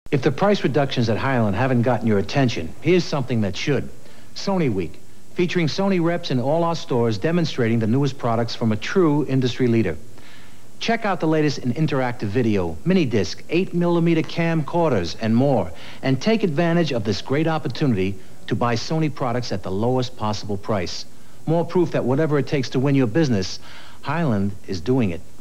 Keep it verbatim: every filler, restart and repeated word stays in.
If the price reductions at Highland haven't gotten your attention, here's something that should. Sony Week, featuring Sony reps in all our stores demonstrating the newest products from a true industry leader. Check out the latest in interactive video, mini disc, eight millimeter camcorders, and more, and take advantage of this great opportunity to buy Sony products at the lowest possible price. More proof that whatever it takes to win your business, Highland is doing it.